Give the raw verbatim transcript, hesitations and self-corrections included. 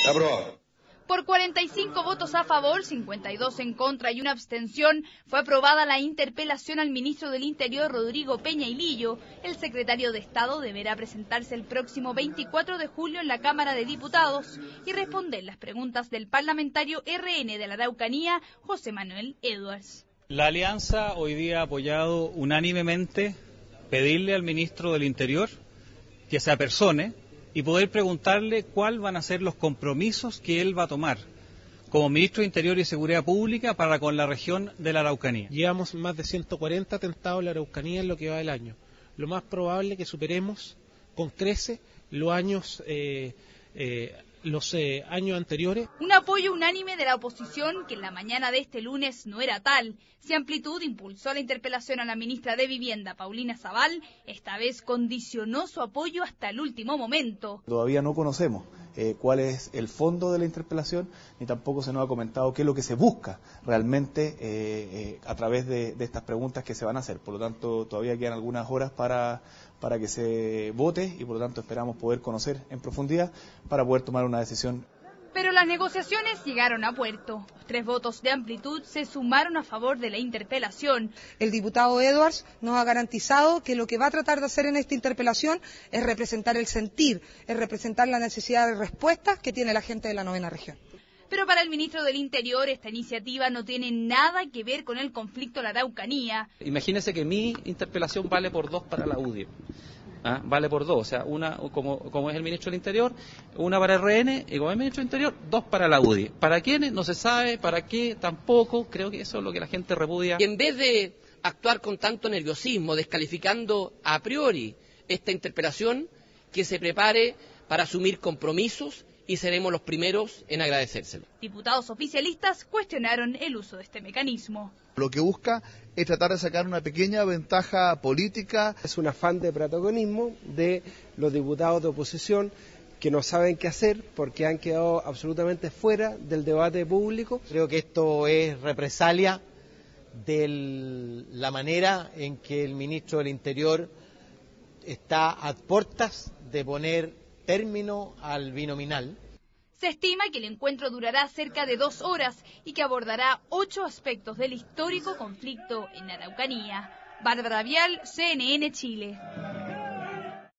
Aprobado. Por cuarenta y cinco votos a favor, cincuenta y dos en contra y una abstención, fue aprobada la interpelación al ministro del Interior, Rodrigo Peña y Lillo. El secretario de Estado deberá presentarse el próximo veinticuatro de julio en la Cámara de Diputados y responder las preguntas del parlamentario R N de la Araucanía, José Manuel Edwards. La Alianza hoy día ha apoyado unánimemente pedirle al ministro del Interior que se apersone y poder preguntarle cuáles van a ser los compromisos que él va a tomar como ministro de Interior y Seguridad Pública para con la región de la Araucanía. Llevamos más de ciento cuarenta atentados en la Araucanía en lo que va del año. Lo más probable es que superemos con crece los años eh, eh, los eh, años anteriores. Un apoyo unánime de la oposición, que en la mañana de este lunes no era tal. Si Amplitud impulsó la interpelación a la ministra de Vivienda, Paulina Zabal, esta vez condicionó su apoyo hasta el último momento. Todavía no conocemos eh, cuál es el fondo de la interpelación, ni tampoco se nos ha comentado qué es lo que se busca realmente eh, eh, a través de, de estas preguntas que se van a hacer. Por lo tanto, todavía quedan algunas horas para, para que se vote y por lo tanto esperamos poder conocer en profundidad para poder tomar una decisión. Pero las negociaciones llegaron a puerto. Los tres votos de Amplitud se sumaron a favor de la interpelación. El diputado Edwards nos ha garantizado que lo que va a tratar de hacer en esta interpelación es representar el sentir, es representar la necesidad de respuestas que tiene la gente de la novena región. Pero para el ministro del Interior esta iniciativa no tiene nada que ver con el conflicto de la Araucanía. Imagínese que mi interpelación vale por dos para la U D I. ¿Ah? Vale por dos, o sea, una como, como es el ministro del Interior, una para R N, y como es el ministro del Interior, dos para la U D I. ¿Para quiénes? No se sabe, ¿para qué? Tampoco, creo que eso es lo que la gente repudia. Y en vez de actuar con tanto nerviosismo, descalificando a priori esta interpelación, que se prepare para asumir compromisos y seremos los primeros en agradecérselo. Diputados oficialistas cuestionaron el uso de este mecanismo. Lo que busca es tratar de sacar una pequeña ventaja política. Es un afán de protagonismo de los diputados de oposición que no saben qué hacer porque han quedado absolutamente fuera del debate público. Creo que esto es represalia de la manera en que el ministro del Interior está a puertas de poner término al binominal. Se estima que el encuentro durará cerca de dos horas y que abordará ocho aspectos del histórico conflicto en Araucanía. Bárbara Vial, C N N Chile.